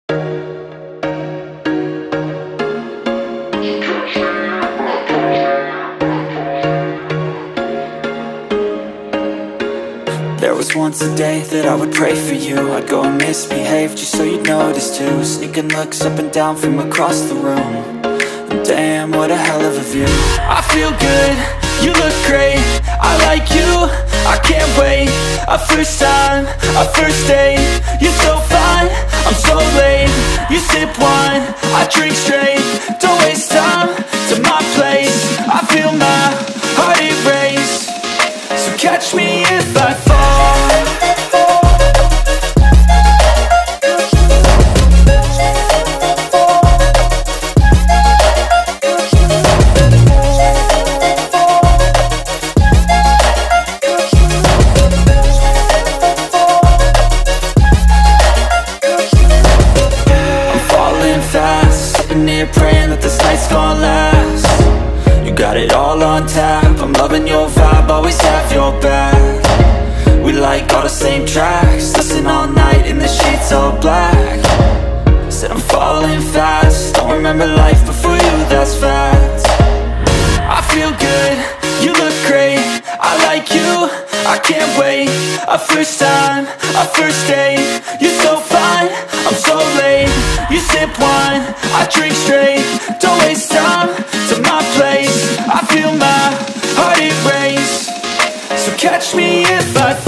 There was once a day that I would pray for you. I'd go and misbehave just so you'd notice too. Sneaking looks up and down from across the room. And damn, what a hell of a view. I feel good, you look great, I like you, I can't wait. A first time, a first date, you're so fine, I'm so late. You sip wine, I drink straight. Don't waste time to my place. I feel my heart erase. So catch me if I fall. Praying that this night's gonna last. You got it all on tap, I'm loving your vibe, always have your back. We like all the same tracks, listen all night in the sheets all black. Said I'm falling fast, don't remember life before you, that's fact. I feel good, you look great, I like you, I can't wait. A first time, a first date, you're so fine, I'm so late. You sip wine, I drink straight. Don't waste time to my place. I feel my heart erase. So catch me if I